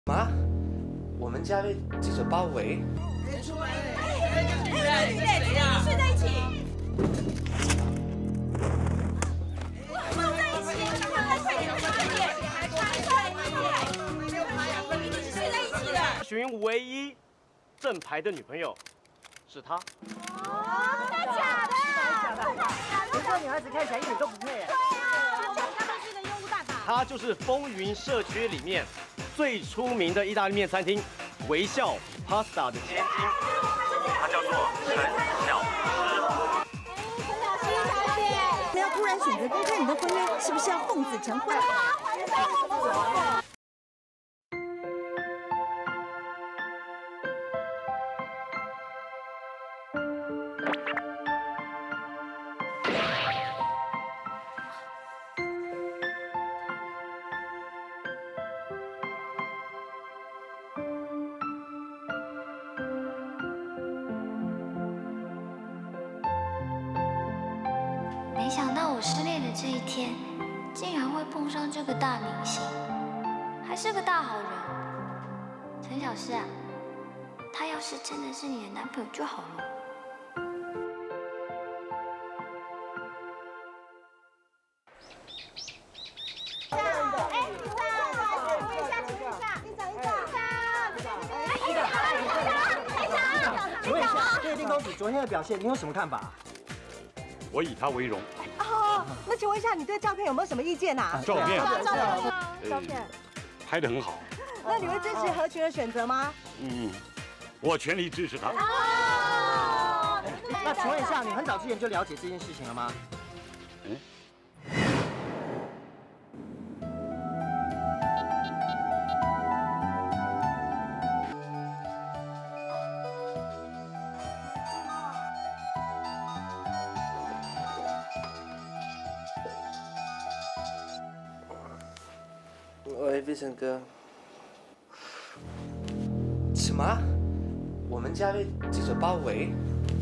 妈，我们家被记者包围。 出来！谁呀？睡在一起。放在一起，快点！还一定是睡在一起的。 寻唯一正牌的女朋友是她。 哦，真的假的？ 这女孩子看起来一点都不配。 对啊，我们刚刚是个用户大卡。 她就是风云社区里面最出名的意大利面餐厅微笑 Pasta 的千金，她叫做陈小诗。 陈小姐， 那要突然选择公开你的婚约，是不是要奉子成婚？ 没想到我失恋的这一天，竟然会碰上这个大明星，还是个大好人。陈小诗啊，他要是真的是你的男朋友就好了。 请问一下，对林公子昨天的表现，你有什么看法？ 我以他为荣。 哦，那请问一下，你对照片有没有什么意见啊？ 照片， 照片， 拍得很好。 那你会支持何群的选择吗？ 我全力支持他。 那请问一下，你很早之前就了解这件事情了吗？ 喂，飞尘哥。什么？我们家被记者包围？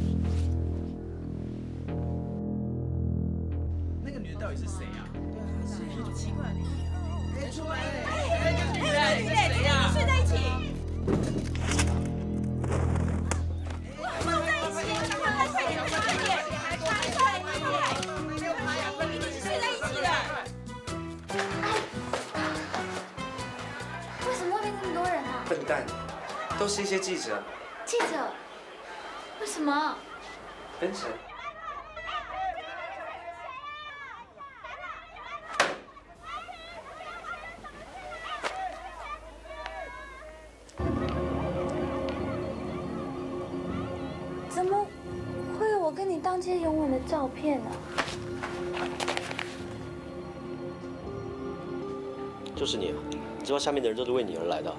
那个女的到底是谁啊？对啊，是一种奇怪的女的。出来！谁呀？ 睡在一起。放在一起，快点！一定是睡在一起的。 为什么外面那么多人啊？ 笨蛋，都是一些记者。 记者？为什么？ 分成。 怎么会有我跟你当街拥吻的照片呢？ 就是你啊！知道下面的人都是为你而来的。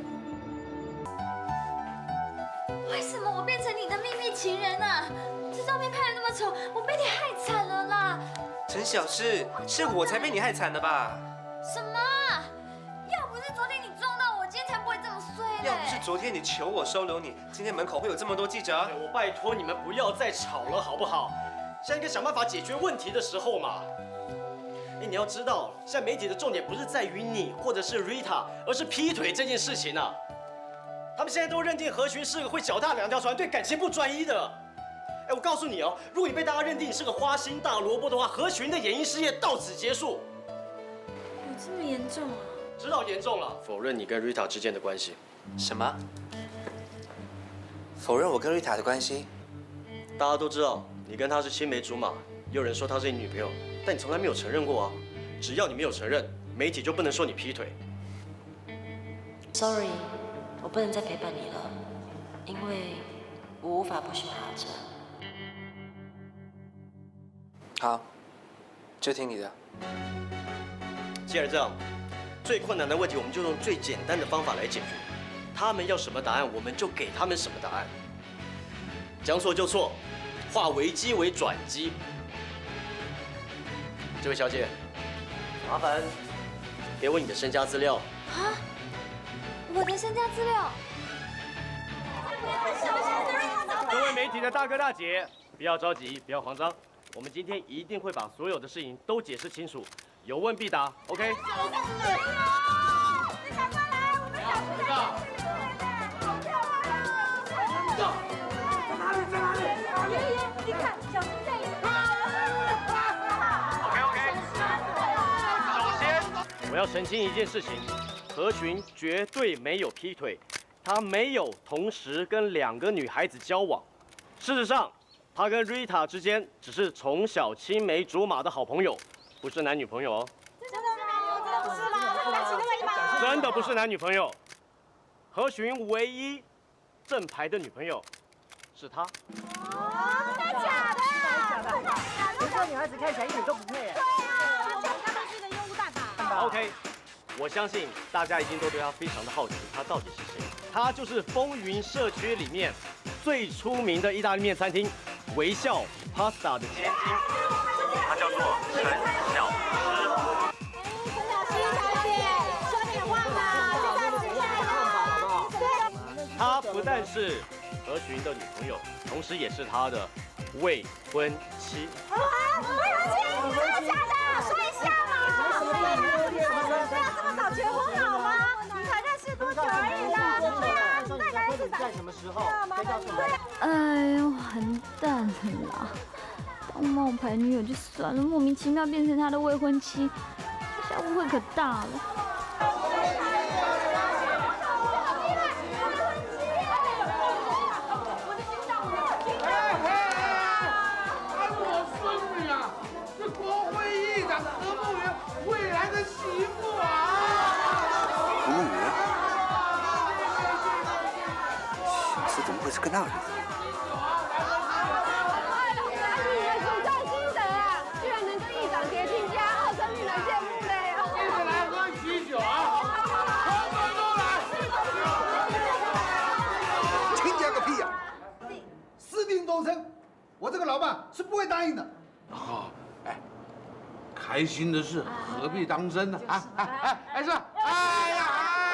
为什么我变成你的秘密情人啊？这照片拍得那么丑，我被你害惨了啦！ 陈小诗，是我才被你害惨的吧？ 什么？要不是昨天你撞到我，今天才不会这么衰嘞！ 要不是昨天你求我收留你，今天门口会有这么多记者？ 我拜托你们不要再吵了，好不好？现在应该想办法解决问题的时候嘛。你要知道，现在媒体的重点不是在于你或者是 Rita， 而是劈腿这件事情啊。他们现在都认定何群是个会脚踏两条船、对感情不专一的。我告诉你哦，如果你被大家认定你是个花心大萝卜的话，何群的演艺事业到此结束。 有这么严重啊？ 知道严重了，否认你跟 Rita 之间的关系。 什么？否认我跟 Rita 的关系？ 大家都知道你跟她是青梅竹马，也有人说她是你女朋友，但你从来没有承认过啊。只要你没有承认，媒体就不能说你劈腿。 Sorry， 我不能再陪伴你了，因为我无法不许爬着。 好，就听你的。 既然这样，最困难的问题我们就用最简单的方法来解决。他们要什么答案，我们就给他们什么答案。将错就错，化危机为转机。这位小姐，麻烦给我你的身家资料。 啊？我的身家资料？ 各位媒体的大哥大姐，不要着急，不要慌张，我们今天一定会把所有的事情都解释清楚，有问必答 ，OK？ 要澄清一件事情，何群绝对没有劈腿，他没有同时跟2个女孩子交往。事实上，他跟 Rita 之间只是从小青梅竹马的好朋友，不是男女朋友哦。 真的不是吗？他们感情那么一般？ 真的不是男女朋友。何群唯一正牌的女朋友是他。 真的假的？ 这个女孩子看起来一点都不配哎。 对啊，他们是一个烟雾弹吧 OK， 我相信大家一定都对他非常的好奇，他到底是谁？他就是风云社区里面最出名的意大利面餐厅微笑 Pasta 的千金，他叫做陈小诗。 陈小诗小姐，说点话嘛，就在吃菜了。对。 她不但是何群的女朋友，同时也是他的未婚妻。 未婚妻？真的假的？说一下嘛。对啊，这么早结婚好吗？你才认识多久而已呢？对啊，大概是在什么时候？可以告诉我。 哎呦，完蛋了啦！当冒牌女友就算了，莫名其妙变成他的未婚妻，这下误会可大了。 是个那儿子。 你的主战心得啊，居然能跟议长结亲家，好生令人羡慕嘞！ 接着来喝喜酒啊！通通都来！ 亲家个屁呀！私定终身，我这个老爸是不会答应的。 哦，哎，开心的事何必当真呢？啊，哎，是，哎呀！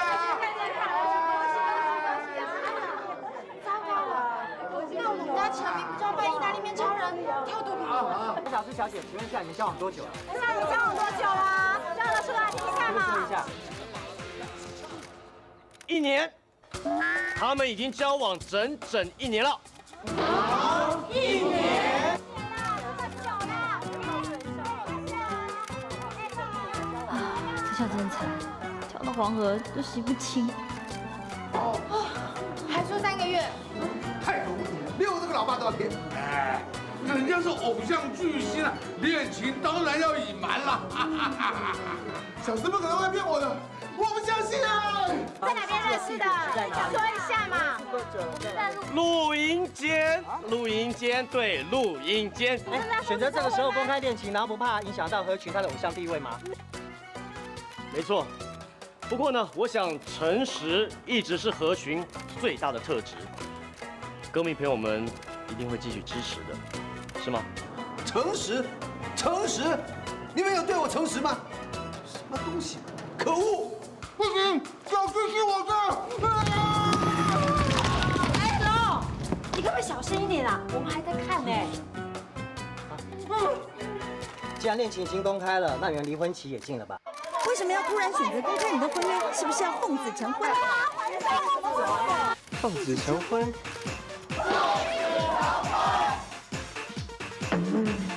成名不就要扮意大利面超人跳多跑？ 小诗小姐，请问一下，你们交往多久了？ 那你交往多久了？交得出来听一下嘛。 说一下。 1年，他们已经交往整整1年了。 1年。 这下真惨，跳到黄河都洗不清。 还说3个月。 太可恶，连我这个老爸都要骗。 哎，人家是偶像巨星啊，恋情当然要隐瞒了。 小石不可能会骗我的，我不相信啊！ 在哪边认识的？说一下嘛。 录音间，录音间，对，录音间。 选择这个时候公开恋情，然后不怕影响到何群他的偶像地位吗？ 没错。不过呢，我想诚实一直是何群最大的特质。歌迷朋友们一定会继续支持的，是吗？ 诚实，诚实，你们有对我诚实吗？什么东西？可恶！ 不行，小诗是我的。 哎，龙，你可不可以小声一点啊？我们还在看呢。 既然恋情已经公开了，那你们离婚期也近了吧？ 为什么要突然选择公开你的婚约？是不是要奉子成婚？ 奉子成婚。